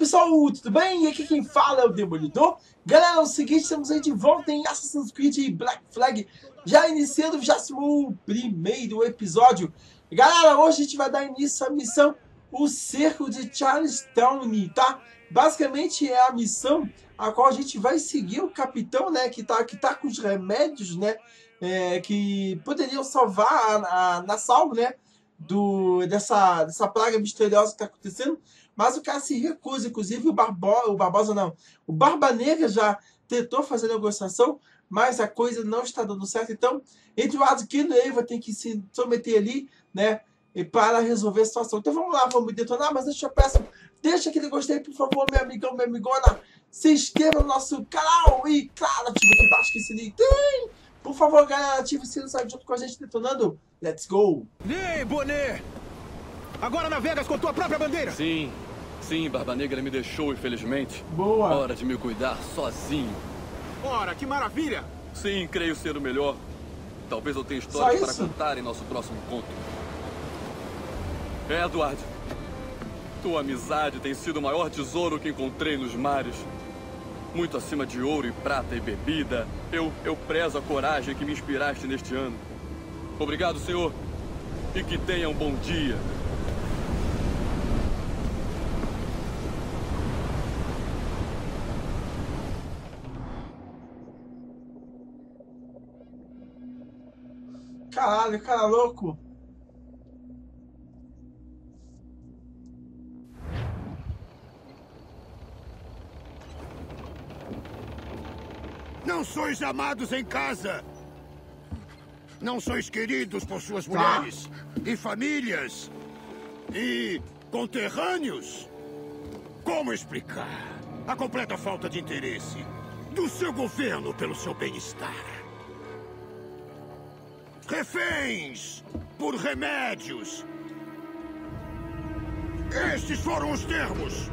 pessoal, tudo bem? E aqui quem fala é o Demolidor. Galera, é o seguinte, estamos aí de volta em Assassin's Creed Black Flag, já iniciando o primeiro episódio. Galera, hoje a gente vai dar início à missão O Cerco de Charlestown, tá? Basicamente é a missão a qual a gente vai seguir o capitão, né, que tá com os remédios, né, que poderiam salvar a Nassau, né, dessa praga misteriosa que está acontecendo, mas o cara se recusa. Inclusive o Barbosa não, o Barba Negra já tentou fazer negociação, mas a coisa não está dando certo. Então, entre o Adkin e Eva tem que se someter ali, né, para resolver a situação. Então vamos lá, vamos detonar, mas deixa aquele gostei, por favor, meu amigão, minha amigona, se inscreva no nosso canal e, claro, ativa aqui embaixo que esse link tem. Por favor, galera, ative o sino, sai junto com a gente detonando. Let's go! Ei, Boné! Agora navegas com tua própria bandeira! Sim, Barba Negra me deixou, infelizmente. Boa! Hora de me cuidar sozinho. Ora, que maravilha! Sim, creio ser o melhor. Talvez eu tenha histórias para contar em nosso próximo conto. Edward, tua amizade tem sido o maior tesouro que encontrei nos mares. Muito acima de ouro e prata e bebida, eu prezo a coragem que me inspiraste neste ano. Obrigado, senhor, e que tenha um bom dia. Caralho, cara louco! Não sois amados em casa! Não sois queridos por suas mulheres e famílias e conterrâneos? Como explicar a completa falta de interesse do seu governo pelo seu bem-estar? Reféns por remédios. Estes foram os termos.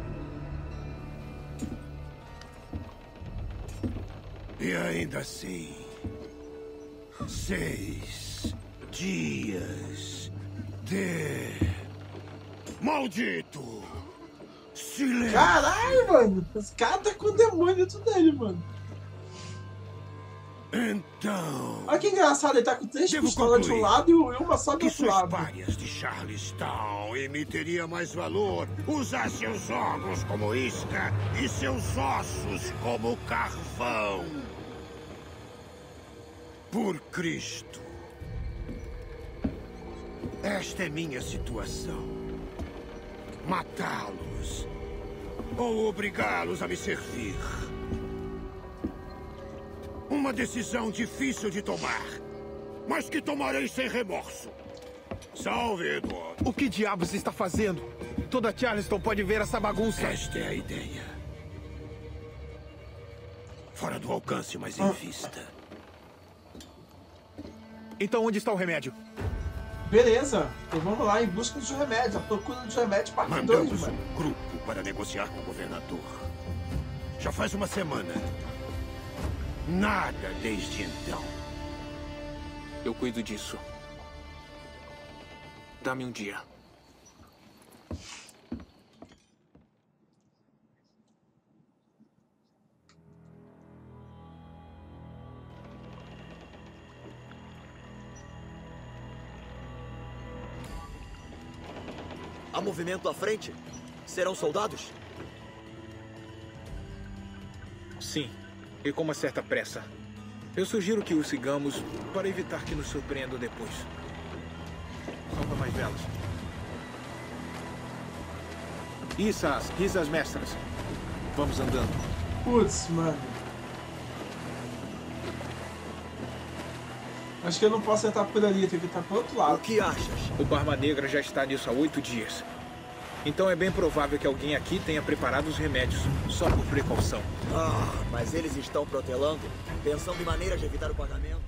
E ainda assim, 6 dias de maldito silêncio. Caralho, mano! Esse cara tá com o demônio dentro dele, mano. Então... Olha que engraçado, ele tá com 3 pistolas de um lado e uma só do outro lado. Párias de Charlestown emitiria mais valor usar seus órgãos como isca e seus ossos como carvão. Por Cristo. Esta é minha situação. Matá-los ou obrigá-los a me servir. Uma decisão difícil de tomar, mas que tomarei sem remorso. Salve, Edward. O que diabos está fazendo? Toda Charleston pode ver essa bagunça. Esta é a ideia. Fora do alcance, mas em vista. Então onde está o remédio? Beleza, então vamos lá, em busca dos remédios. A procura dos remédios, parte 2, Mandamos mano. um grupo para negociar com o governador. Já faz uma semana. Nada desde então. Eu cuido disso. Dá-me um dia. Há movimento à frente? Serão soldados? Sim, e com uma certa pressa. Eu sugiro que os sigamos para evitar que nos surpreendam depois. Solta mais velas. Isso as mestras. Vamos andando. Putz, mano. Acho que eu não posso entrar por ali, eu tenho que entrar pro outro O lado. que achas? O Barba Negra já está nisso há 8 dias. Então é bem provável que alguém aqui tenha preparado os remédios, só por precaução. Ah, mas eles estão protelando, pensando em maneiras de evitar o pagamento.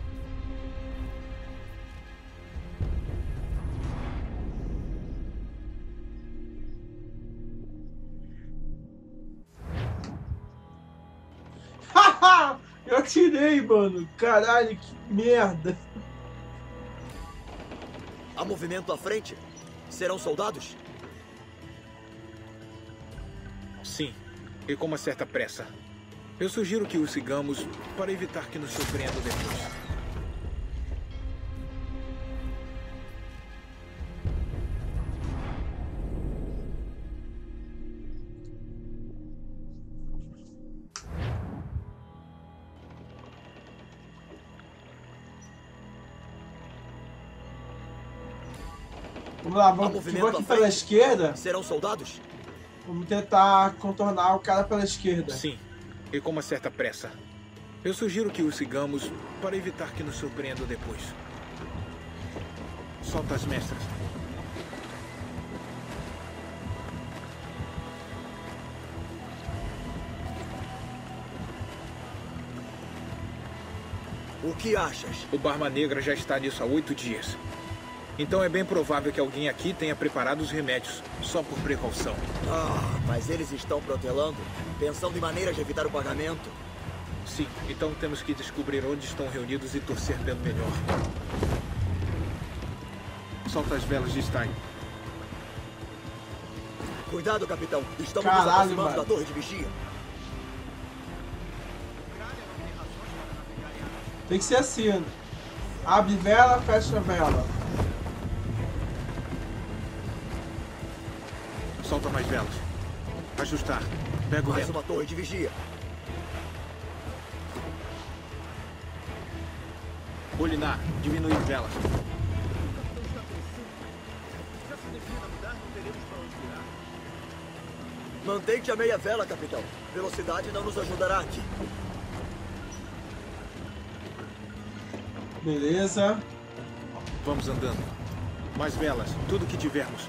Haha! Eu atirei, mano. Caralho, que merda. Há movimento à frente? Serão soldados? Sim, e com uma certa pressa. Eu sugiro que o sigamos para evitar que nos surpreendam depois. Vamos lá, vamos aqui pela esquerda. Serão soldados? Vamos tentar contornar o cara pela esquerda. Sim, e com uma certa pressa. Eu sugiro que o sigamos para evitar que nos surpreendam depois. Solta as mestras. O que achas? O Barba Negra já está nisso há 8 dias. Então é bem provável que alguém aqui tenha preparado os remédios, só por precaução. Ah, mas eles estão protelando, pensando em maneiras de evitar o pagamento. Sim, então temos que descobrir onde estão reunidos e torcer pelo melhor. Solta as velas de Stein. Cuidado, capitão. Estamos Caralho, nos aproximando mano. da torre de vigia. Tem que ser assim. Abre vela, fecha vela. Solta mais velas. Ajustar. Pega o Mais vento. uma torre de vigia. Bolinar. Diminuir velas. Mantente a meia vela, capitão. Velocidade não nos ajudará aqui. Beleza. Vamos andando. Mais velas. Tudo que tivermos.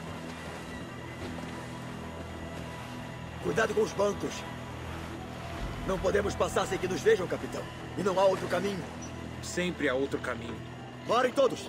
Cuidado com os bancos. Não podemos passar sem que nos vejam, capitão. E não há outro caminho. Sempre há outro caminho. Parem todos!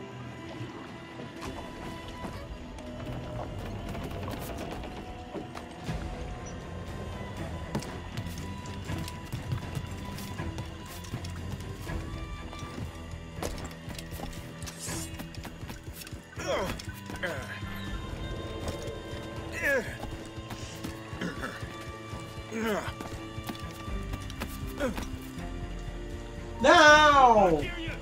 Não!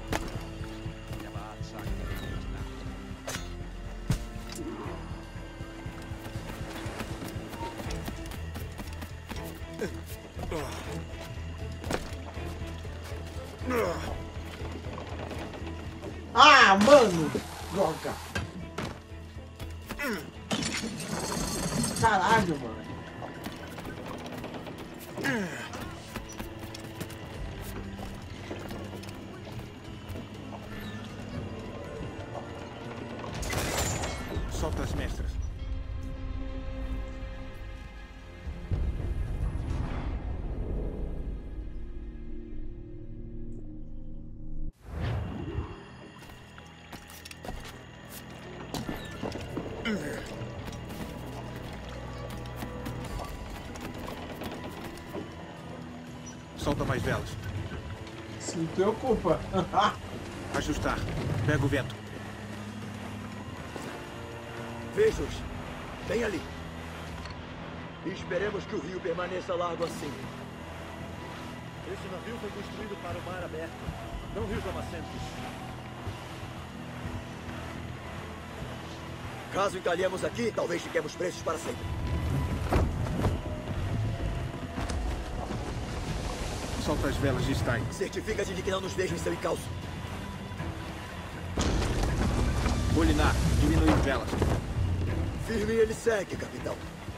Ah, mano! Droga! Caralho, mano! Solta as mestras. Solta mais velas. Se preocupa. Ajustar. Pega o vento. Veja-os. Bem ali. E esperemos que o rio permaneça largo assim. Esse navio foi construído para o mar aberto, não rios lamacentos. Caso encalhemos aqui, talvez fiquemos presos para sempre. Solta as velas de Stein. Certifica-te de que não nos vejam em seu encalço. Bolinar. Diminuir velas. Firme ele segue, capitão.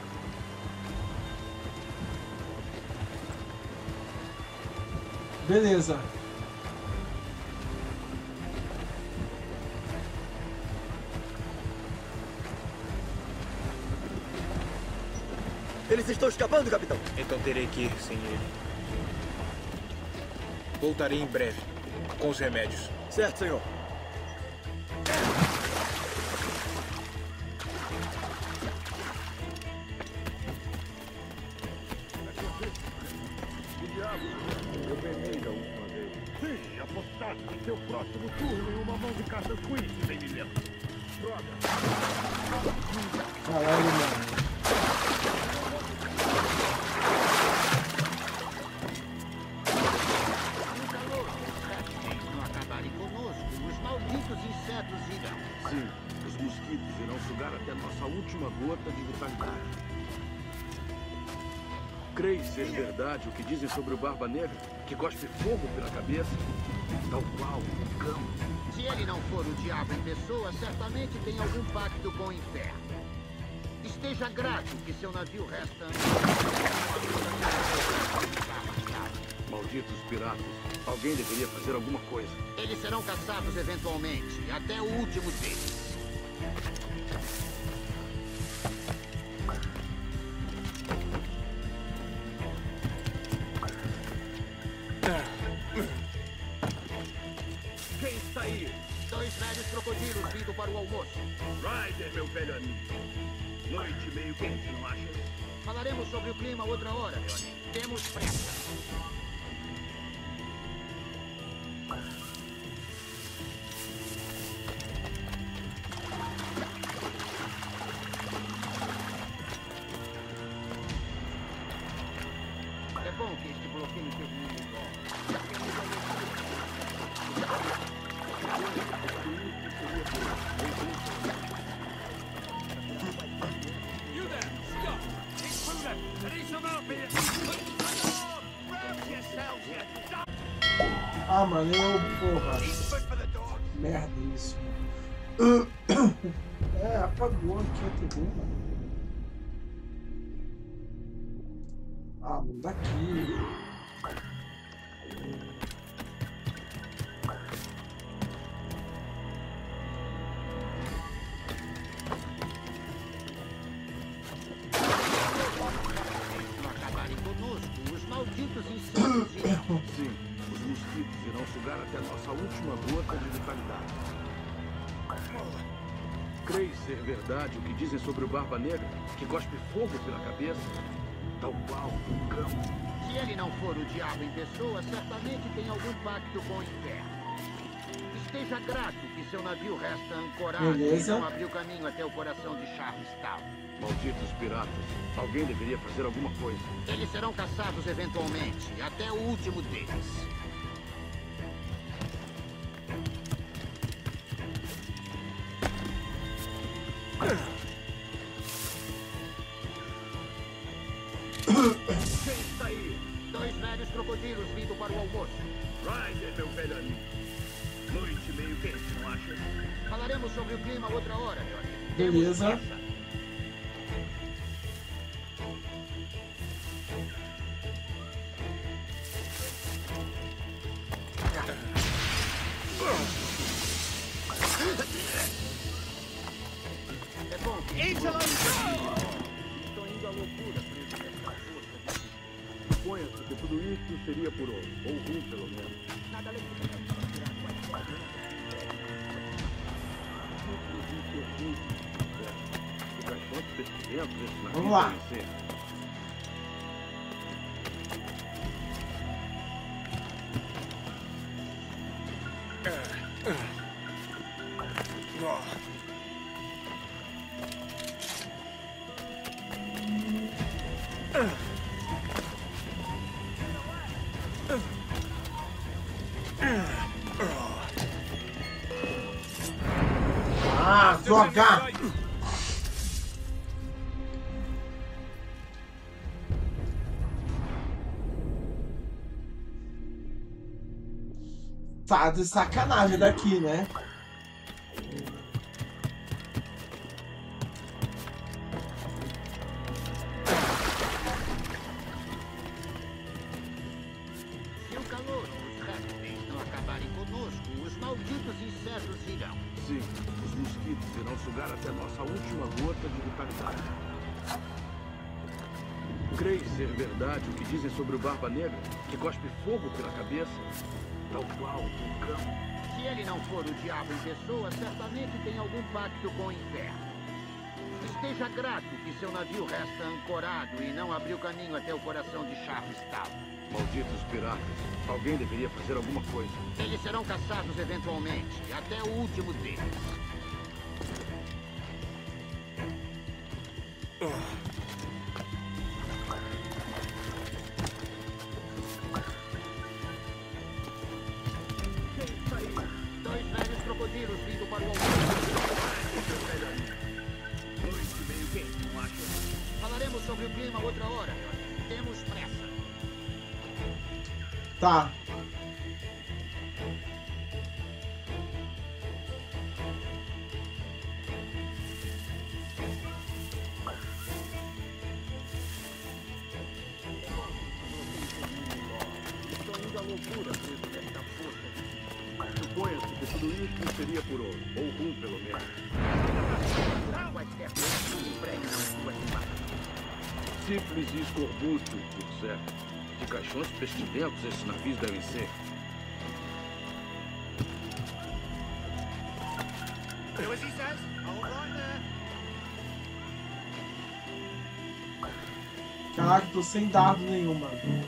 Beleza. Eles estão escapando, capitão. Então terei que ir sem ele. Voltarei em breve. Com os remédios. Certo, senhor. Eu ganhei da última vez. Sim, apostaste seu próximo turno em uma mão de caças com isso, sem me lembrar. Droga. Caralho, mano. Creis ser verdade o que dizem sobre o Barba Negra, que cospe fogo pela cabeça? Tal qual um cão. Se ele não for o diabo em pessoa, certamente tem algum pacto com o inferno. Esteja grato que seu navio resta... Malditos piratas. Alguém deveria fazer alguma coisa. Eles serão caçados eventualmente, até o último deles. Quem está aí? 2 velhos crocodilos vindo para o almoço. Ryder, meu velho amigo. Noite meio quente, não acha? Falaremos sobre o clima outra hora, meu amigo. Temos pressa. É bom que este bloqueio termine logo. Ah, mano, porra. Merda isso. É, apagou aqui a TV, mano. Ah, mano, daqui. Não acabarem conosco, os malditos insetos irão. Sim, os mosquitos irão sugar até a nossa última gota de vitalidade. Creis ser verdade o que dizem sobre o Barba Negra, que cospe fogo pela cabeça? Tal qual um cão. Se ele não for o diabo em pessoa, certamente tem algum pacto com o inferno. Esteja grato que seu navio resta ancorado. Beleza. E não abriu caminho até o coração de Charlestown. Malditos piratas. Alguém deveria fazer alguma coisa. Eles serão caçados eventualmente, até o último deles. Quem está aí? 2 velhos crocodilos vindo para o almoço. Ryder, meu velho amigo. Noite meio quente, não acha? Falaremos sobre o clima outra hora, meu amigo. Beleza. Temos pressa. É bom que... Estou indo à loucura preso nessa força. Suponha-se que tudo isso seria por ouro, ou rum pelo menos. Nada além O caixote pestilento desse navio Vamos lá. deve ser. Ah, droga! Tá de sacanagem daqui, né? Se o calor ou os répteis não acabarem conosco, os malditos insetos irão. Sim, os mosquitos irão sugar até a nossa última gota de vitalidade. Creis ser verdade o que dizem sobre o Barba Negra, que cospe fogo pela cabeça? Tal qual um cão. Se ele não for o diabo em pessoa, certamente tem algum pacto com o inferno. Esteja grato que seu navio resta ancorado e não abriu caminho até o coração de Charlestown. Malditos piratas. Alguém deveria fazer alguma coisa. Eles serão caçados eventualmente, até o último deles. Quem está aí? 2 velhos crocodilos vindo para o almoço. Ryder, meu velho amigo. Noite meio quente, não acha? Falamos sobre o clima outra hora. Temos pressa. Tá. Estou indo à loucura preso nesta força. Suponha-se que tudo isso seria por ouro, ou rum pelo menos. Simples e escorbuto, por certo. De caixões pestilentos esses navios devem ser. Caraca, tô sem dado nenhum, mano.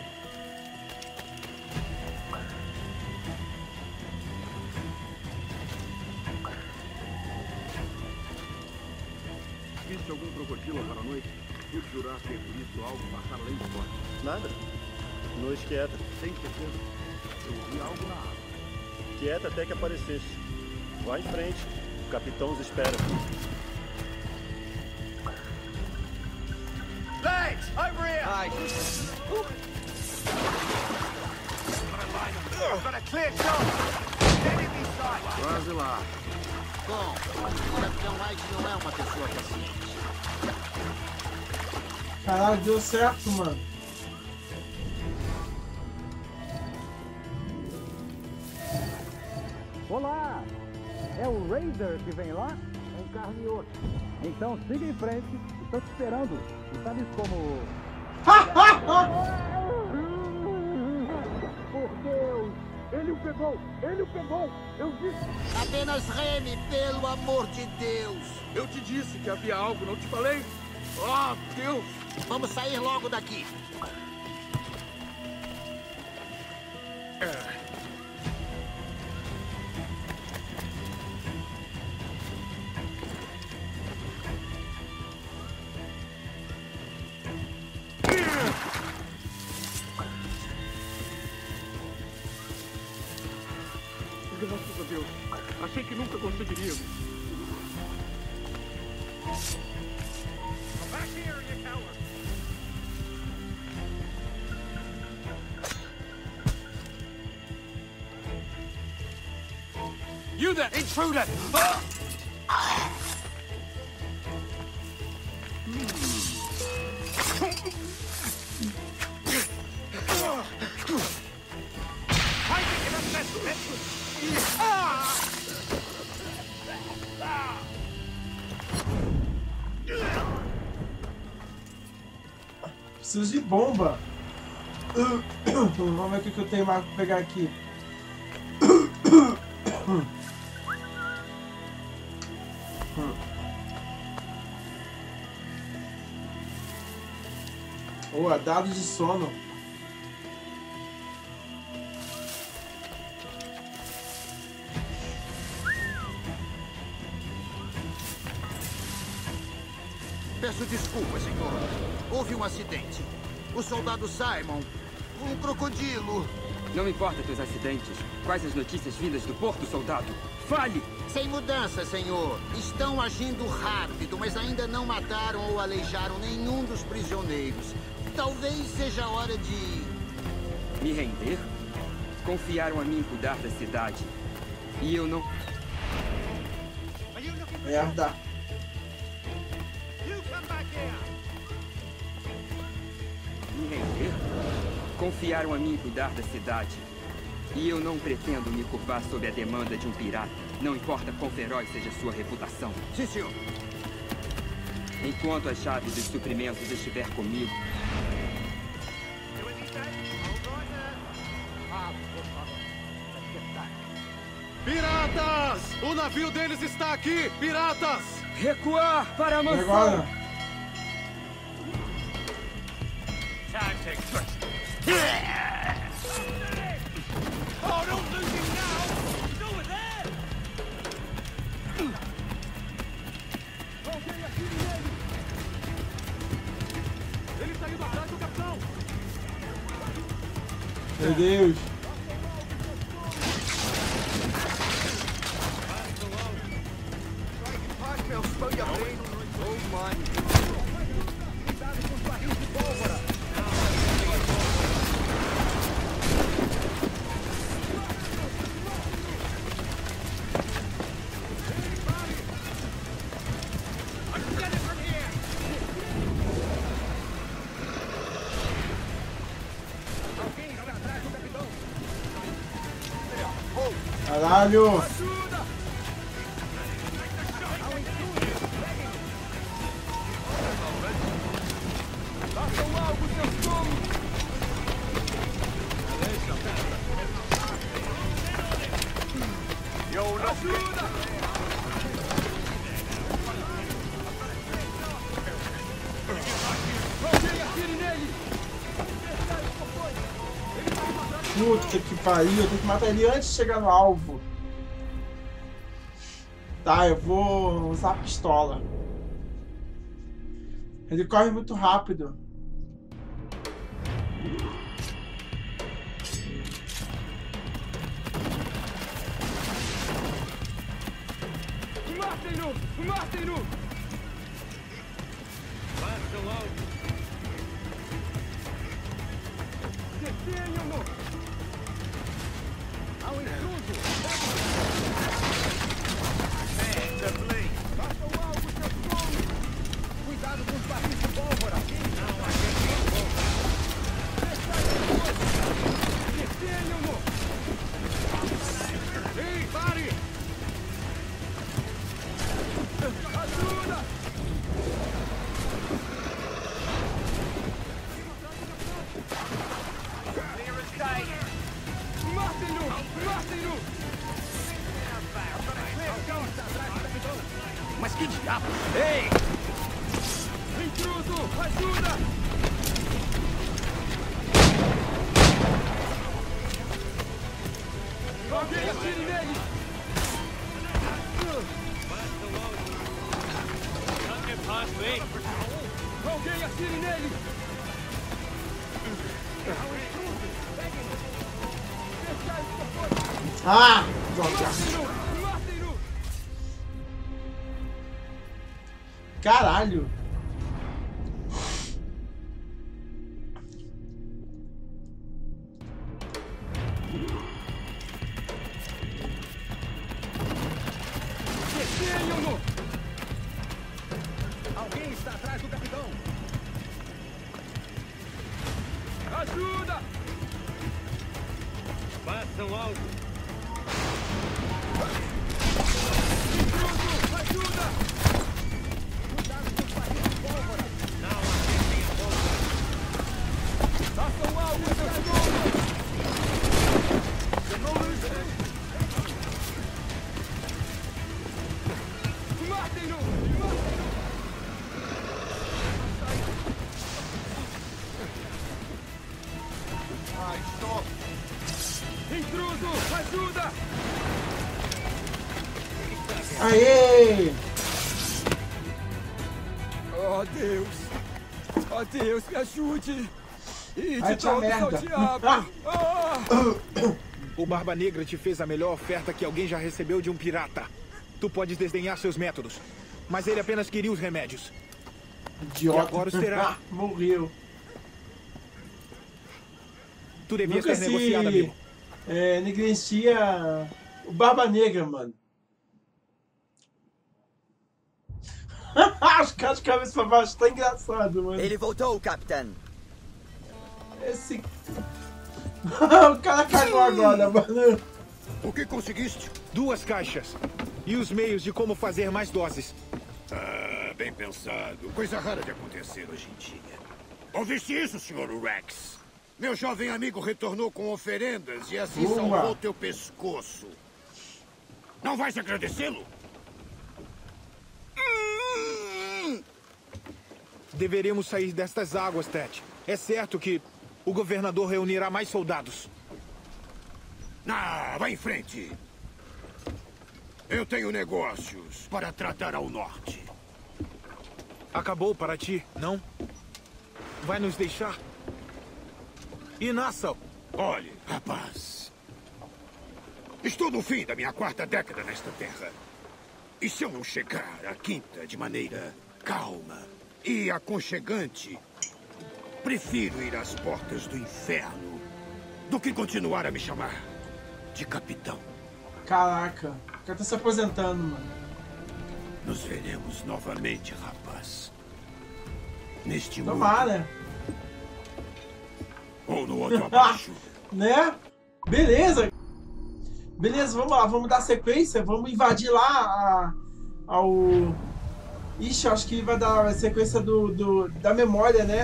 Viste algum crocodilo para a noite? Pude jurar ter visto algo passar além do corte. Nada. Noite quieta. Tem certeza? Eu ouvi algo na água. Quieta até que aparecesse. Vá em frente. O capitão os espera. Legs, over here! Aye. Got a clear shot! Enemy sight! Quase lá. Bom, o Capitão White não é uma pessoa paciente. Caralho, deu certo, mano. Olá! É o Raider que vem lá? Em carne e osso. Então siga em frente, estou te esperando. E sabe como... Por Deus! Ele o pegou! Ele o pegou! Eu disse... Apenas reme, pelo amor de Deus! Eu te disse que havia algo, não te falei? Oh, Deus! Vamos sair logo daqui. Graças a Deus. Achei que nunca conseguiríamos. You there, intruder! Preciso de bomba. Vamos ver o que eu tenho mais pra pegar aqui. Oh, dado de sono. Peço desculpas, senhor. Houve um acidente. O soldado Simon, um crocodilo. Não importa teus acidentes. Quais as notícias vindas do porto, soldado? Fale! Sem mudança, senhor. Estão agindo rápido, mas ainda não mataram ou aleijaram nenhum dos prisioneiros. Talvez seja a hora de... Me render? Confiaram a mim cuidar da cidade. E eu não... Merda. Me render? Confiaram a mim cuidar da cidade. E eu não pretendo me curvar sob a demanda de um pirata. Não importa quão feroz seja sua reputação. Sim, senhor. Enquanto a chave dos suprimentos estiver comigo... Piratas! O navio deles está aqui! Piratas! Recuar para a mansão! Agora. Oh, don't lose him now! He's over there! Ele saiu atrás do capitão! Meu Deus. Caralho! Puta que pariu, eu tenho que matar ele antes de chegar no alvo. Tá, eu vou usar a pistola. Ele corre muito rápido. Matem-no! Matem-no! Façam algo. Detenham-no! Há um intruso! Façam algo, seus homens! Cuidado com os barris de pólvora! Não, a gente não volta! Detenham-no! Ei, pare! Ajuda! Matem-no! Matem-no! Mas que diabo? Ei! Intruso! Ajuda! Alguém atire nele! Alguém atire nele! Ah! Droga! Matem-no! Caralho! Detenham-no! Alguém está atrás do capitão. Ajuda! Façam algo. Intruso! Ajuda! Cuidado com os barris de pólvora. Não acertem a bomba. Façam algo, seus homens! Matem-no! Intruso! Ajuda! Aê! Oh, Deus! Oh, Deus, me ajude! E Ai, de tia todos ao merda. diabo! Ah! O Barba Negra te fez a melhor oferta que alguém já recebeu de um pirata. Tu podes desdenhar seus métodos, mas ele apenas queria os remédios. Idiota. E agora os terá. Morreu. Tu devias Nunca ter negociado, amigo. negligencia o Barba Negra, mano. Os caras de cabeça pra baixo, tá engraçado, mano. Ele voltou, capitão. Esse... o cara cagou agora, mano. O que conseguiste? 2 caixas. E os meios de como fazer mais doses. Ah, bem pensado. Coisa rara de acontecer hoje em dia. Ouviste isso, Sr. Rex? Meu jovem amigo retornou com oferendas e assim salvou teu pescoço. Não vais agradecê-lo? Deveremos sair destas águas, Ted. É certo que o governador reunirá mais soldados. Ah, vai em frente. Eu tenho negócios para tratar ao norte. Acabou para ti, não? Vai nos deixar? E Nassau? Olhe, rapaz. Estou no fim da minha 4ª década nesta terra. E se eu não chegar à 5ª de maneira calma e aconchegante, prefiro ir às portas do inferno do que continuar a me chamar de capitão. Caraca, o cara tá se aposentando, mano. Nos veremos novamente, rapaz. Neste mundo. Tomara. Ou no outro abaixo. Né? Beleza. Beleza, vamos lá, vamos dar sequência, vamos invadir lá ao... Ixi, acho que vai dar a sequência da memória, né?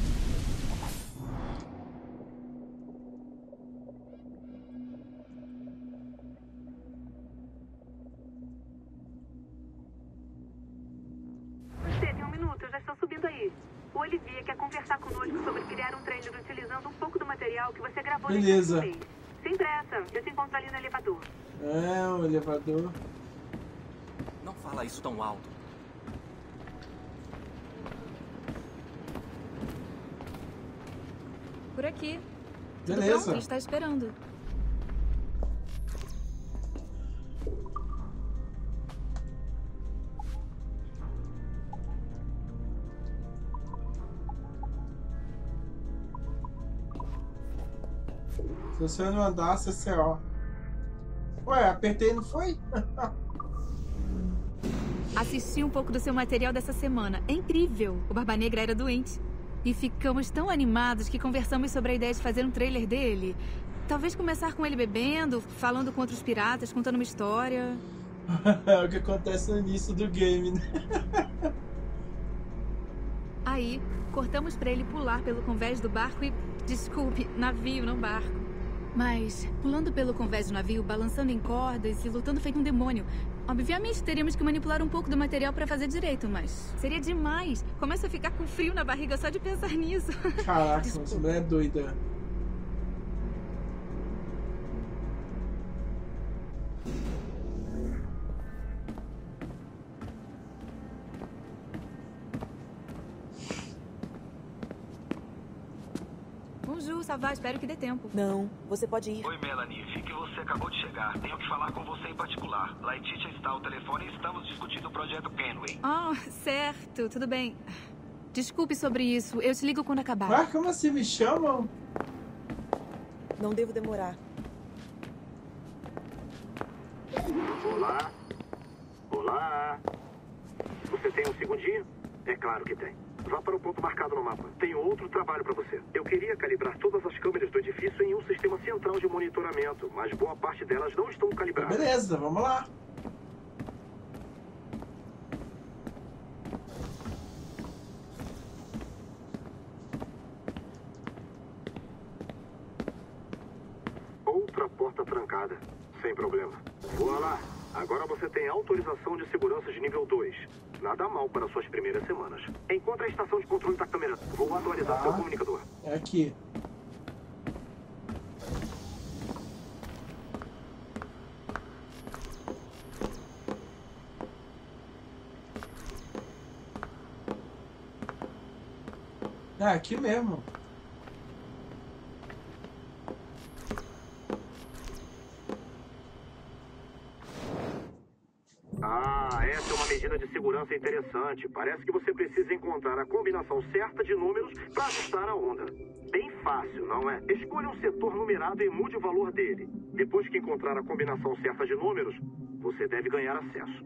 Você tem um minuto, eu já estou subindo aí. O Olivier quer conversar conosco sobre criar um trailer utilizando um pouco do material que você gravou nesse Beleza. mês. Sem pressa, eu te encontro ali no elevador. É, o elevador. Não fala isso tão alto. Por aqui. Tudo Beleza. pronto? A gente tá esperando. Se você não andasse, CCO. Ué, apertei, não foi? Assisti um pouco do seu material dessa semana. É incrível. O Barba Negra era doente. E ficamos tão animados que conversamos sobre a ideia de fazer um trailer dele. Talvez começar com ele bebendo, falando com outros piratas, contando uma história. É o que acontece no início do game, né? Aí, cortamos pra ele pular pelo convés do barco e... Desculpe, navio, não barco. Mas, pulando pelo convés do navio, balançando em cordas e lutando feito um demônio. Obviamente, teríamos que manipular um pouco do material pra fazer direito, mas seria demais. Começo a ficar com frio na barriga só de pensar nisso. Caraca, essa mulher é doida. Bonjour, ça va? Espero que dê tempo. Não, você pode ir. Oi, Melanie. Vi que você acabou de chegar. Tenho que falar com você em particular. Laetitia está ao telefone e estamos discutindo o projeto Kenway. Oh, certo. Tudo bem. Desculpe sobre isso. Eu te ligo quando acabar. Ah, como assim? Me chamam? Não devo demorar. Olá? Olá? Você tem um segundinho? É claro que tem. Vá para o ponto marcado no mapa. Tenho outro trabalho para você. Eu queria calibrar todas as câmeras do edifício em um sistema central de monitoramento, mas boa parte delas não estão calibradas. Beleza, vamos lá. Outra porta trancada. Sem problema. Voa lá. Agora você tem autorização de segurança de nível 2. Nada mal para suas primeiras semanas. Encontre a estação de controle da câmera. Vou atualizar seu comunicador. É aqui. É aqui mesmo. Essa é uma medida de segurança interessante. Parece que você precisa encontrar a combinação certa de números para ajustar a onda. Bem fácil, não é? Escolha um setor numerado e mude o valor dele. Depois que encontrar a combinação certa de números, você deve ganhar acesso.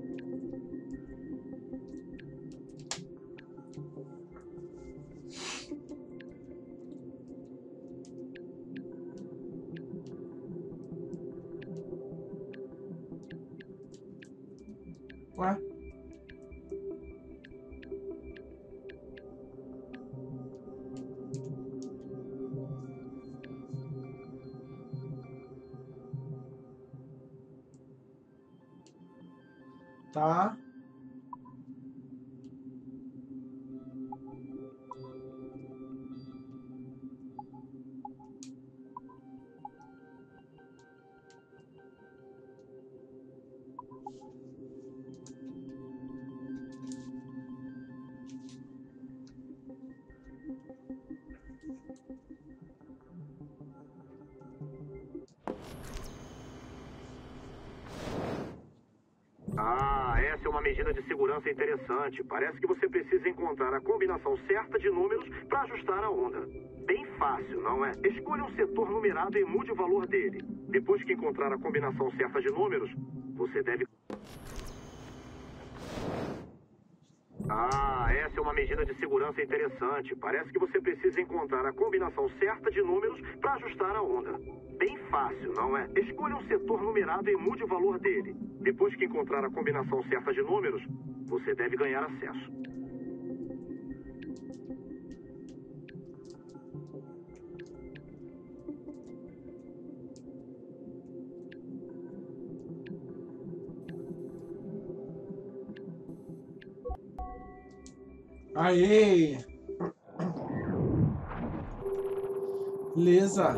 Ué? Tá. Essa é uma medida de segurança interessante. Parece que você precisa encontrar a combinação certa de números para ajustar a onda. Bem fácil, não é? Escolha um setor numerado e mude o valor dele. Depois que encontrar a combinação certa de números, você deve... Ah, essa é uma medida de segurança interessante. Parece que você precisa encontrar a combinação certa de números para ajustar a onda. Bem fácil, não é? Escolha um setor numerado e mude o valor dele. Depois que encontrar a combinação certa de números, você deve ganhar acesso. Aê! Beleza.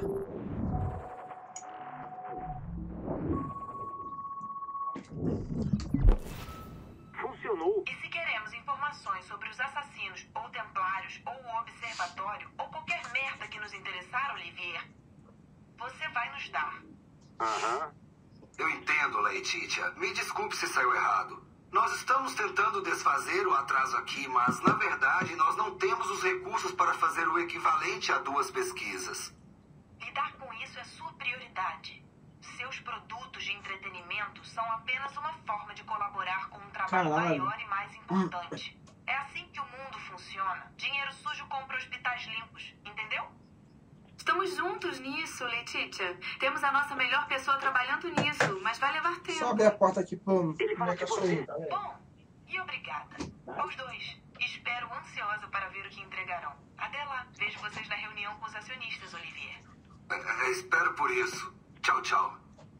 Funcionou. E se queremos informações sobre os assassinos, ou templários, ou o observatório, ou qualquer merda que nos interessar, Olivier, você vai nos dar. Aham. Eu entendo, Laetitia. Me desculpe se saiu errado. Nós estamos tentando desfazer o atraso aqui, mas, na verdade, nós não temos os recursos para fazer o equivalente a 2 pesquisas. Lidar com isso é sua prioridade. Seus produtos de entretenimento são apenas uma forma de colaborar com um trabalho maior e mais importante. É assim que o mundo funciona. Dinheiro sujo compra hospitais limpos, entendeu? Estamos juntos nisso, Letitia. Temos a nossa melhor pessoa trabalhando nisso, mas vai levar tempo. Só abrir a porta aqui pro minha cachorrinha. Bom, e obrigada. Aos dois. Espero ansiosa para ver o que entregarão. Até lá. Vejo vocês na reunião com os acionistas, Olivier. Espero por isso. Tchau, tchau.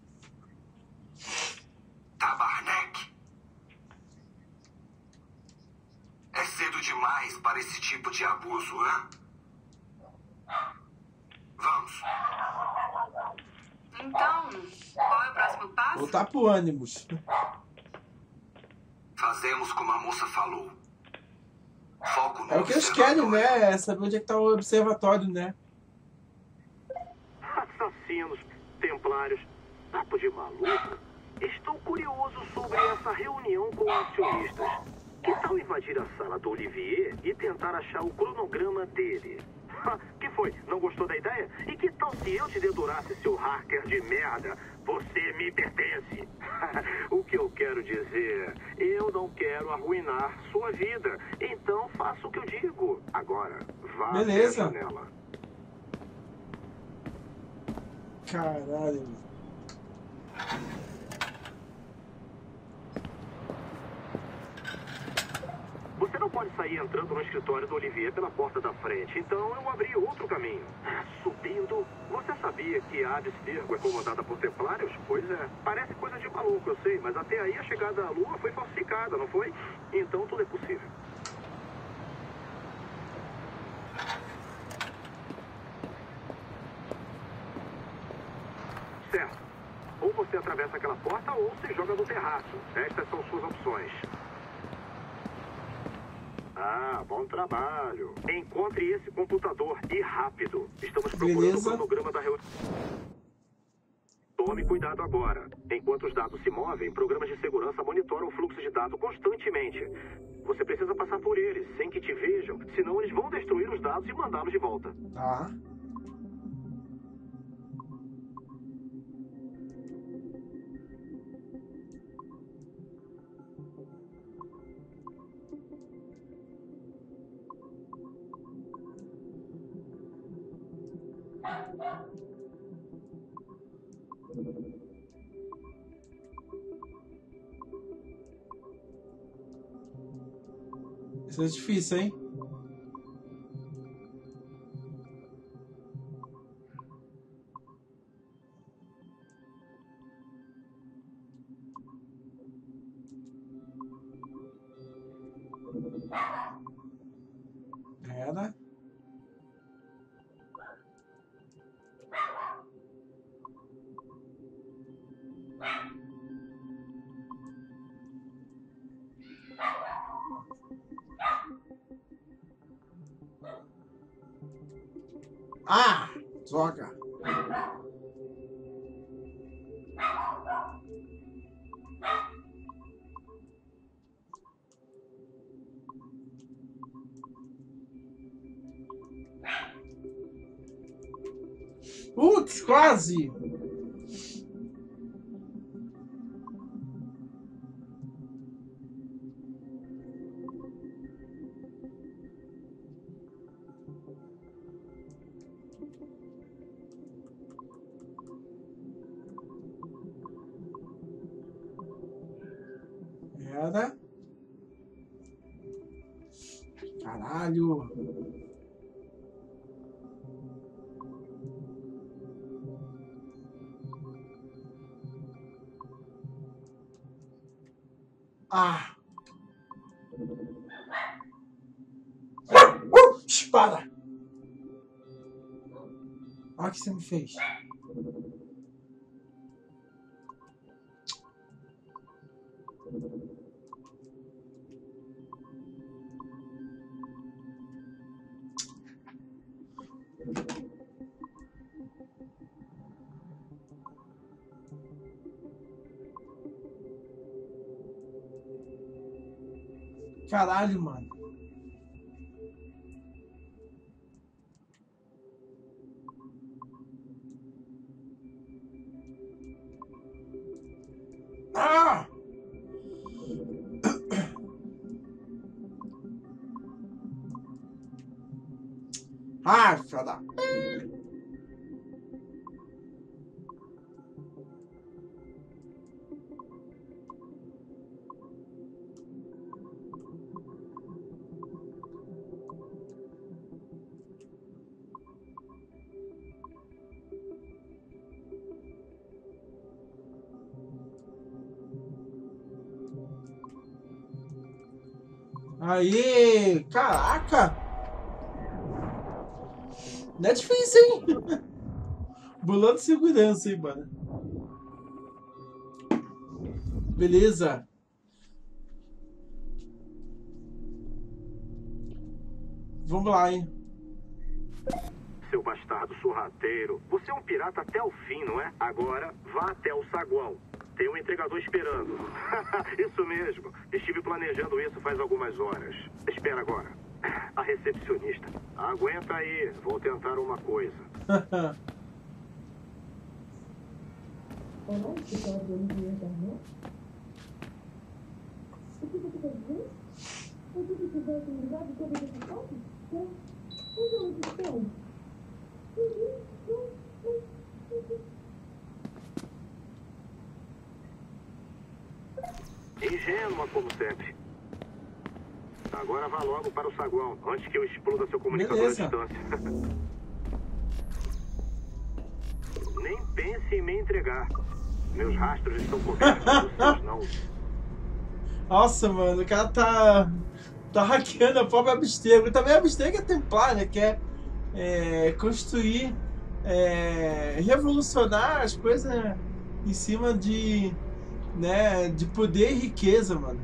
Tabarnak. É cedo demais para esse tipo de abuso, né? Vamos. Então, qual é o próximo passo? Voltar pro ânimos. Fazemos como a moça falou. Foco no É o que eles querem, né? É saber onde é que tá o observatório, né? Assassinos, templários, papo de maluco. Estou curioso sobre essa reunião com acionistas. Que tal invadir a sala do Olivier e tentar achar o cronograma dele? Que foi? Não gostou da ideia? E que tal se eu te dedurasse, seu hacker de merda? Você me pertence. O que eu quero dizer, eu não quero arruinar sua vida. Então faça o que eu digo. Agora, vá até a janela. Caralho. Você não pode sair entrando no escritório do Olivier pela porta da frente, então eu abri outro caminho. Subindo, você sabia que a Abstergo é comandada por templários? Pois é, parece coisa de maluco, eu sei, mas até aí a chegada à Lua foi falsificada, não foi? Então tudo é possível. Certo. Ou você atravessa aquela porta ou se joga no terraço. Estas são suas opções. Ah, bom trabalho. Encontre esse computador e rápido. Estamos procurando o cronograma da reunião. Tome cuidado agora. Enquanto os dados se movem, programas de segurança monitoram o fluxo de dados constantemente. Você precisa passar por eles, sem que te vejam, senão eles vão destruir os dados e mandá-los de volta. Tá. Isso é difícil, hein? Era. Ah, droga. Putz, quase. Pera. Caralho. Ah. Para. Olha o que você me fez. Caralho, mano. Ah! Ah, filha da... Aê! Caraca! Não é difícil, hein? Bolando segurança, hein, mano? Beleza. Vamos lá, hein? Seu bastardo sorrateiro. Você é um pirata até o fim, não é? Agora, vá até o saguão. Tem um entregador esperando. Isso mesmo. Estive planejando isso faz algumas horas. Espera agora. A recepcionista. Aguenta aí. Vou tentar uma coisa. Ingênua como sempre. Agora vá logo para o saguão, antes que eu exploda seu comunicador à distância. Nem pense em me entregar. Meus rastros estão cobertos dos seus não. Nossa, mano, o cara tá hackeando a própria Abstergo. Também a Abstergo é templar, né? Quer construir, revolucionar as coisas em cima de, né, de poder e riqueza, mano.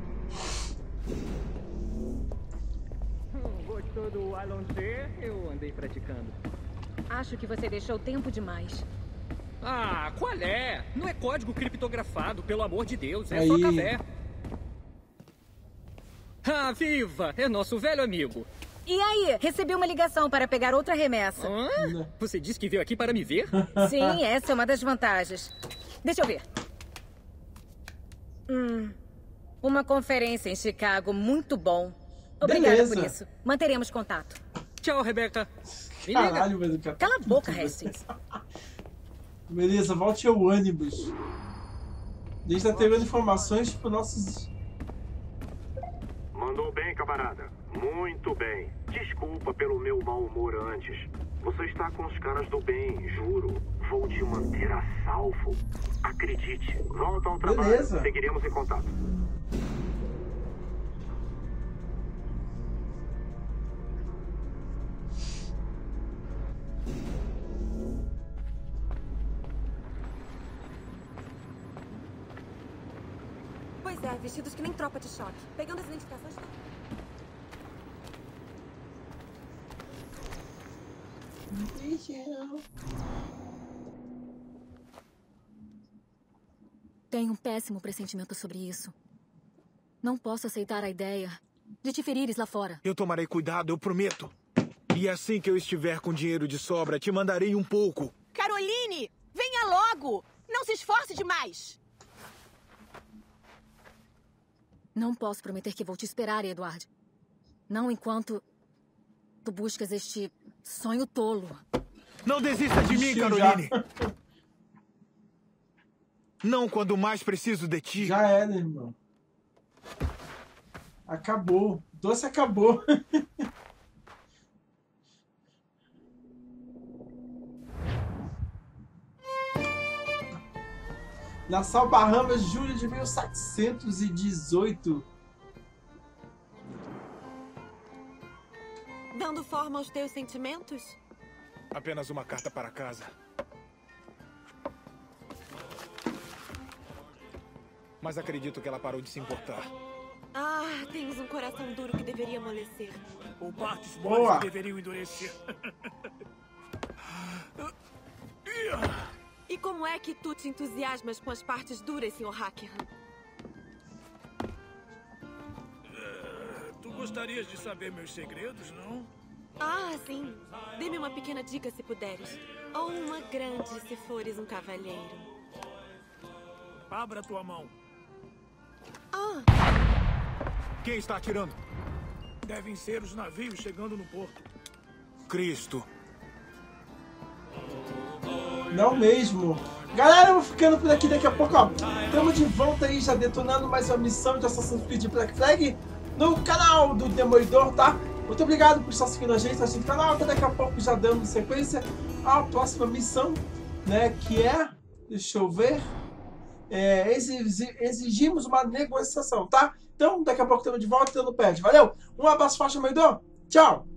Gostou do Aloncer? Eu andei praticando. Acho que você deixou tempo demais. Ah, qual é? Não é código criptografado, pelo amor de Deus. É aí. Só café. Ah, viva! É nosso velho amigo. E aí? Recebi uma ligação para pegar outra remessa. Hã? Você disse que veio aqui para me ver? Sim, essa é uma das vantagens. Deixa eu ver. Uma conferência em Chicago, muito bom. Obrigada Beleza. por isso. Manteremos contato. Tchau, Rebeca. Caralho, mas o cara... Cala a boca, Hastings. Beleza, volte ao ônibus. A gente tá pegando informações pro nossos... Mandou bem, camarada. Muito bem. Desculpa pelo meu mau humor antes. Você está com os caras do bem, juro. Vou te manter a salvo. Acredite. Volta ao trabalho. Beleza. Seguiremos em contato. Pois é, vestidos que nem tropa de choque. Pegando as identificações... Tenho um péssimo pressentimento sobre isso. Não posso aceitar a ideia de te ferires lá fora. Eu tomarei cuidado, eu prometo. E assim que eu estiver com dinheiro de sobra, te mandarei um pouco. Caroline, venha logo! Não se esforce demais! Não posso prometer que vou te esperar, Edward. Não enquanto tu buscas este sonho tolo. Não desista de mim, Caroline! Não quando mais preciso de ti. Já era, irmão. Acabou. O doce acabou. Nassau, Bahamas, julho de 1718. Dando forma aos teus sentimentos? Apenas uma carta para casa. Mas acredito que ela parou de se importar. Ah, tens um coração duro que deveria amolecer. Ou partes boas que deveriam endurecer. E como é que tu te entusiasmas com as partes duras, Sr. Hackerham? Tu gostarias de saber meus segredos, não? Ah, sim. Dê-me uma pequena dica se puderes. Ou uma grande se fores um cavalheiro. Abra tua mão. Ah! Quem está atirando? Devem ser os navios chegando no porto. Cristo. Não mesmo. Galera, eu vou ficando por aqui. Daqui a pouco, ó, estamos de volta aí, já detonando mais uma missão de Assassin's Creed Black Flag no canal do Demolidor, tá? Muito obrigado por estar seguindo a gente no canal. Até daqui a pouco, já dando sequência à próxima missão, né? Que é, deixa eu ver, exigimos uma negociação, tá? Então, daqui a pouco estamos de volta e não perde. Valeu, um abraço forte, Demolidor. Tchau!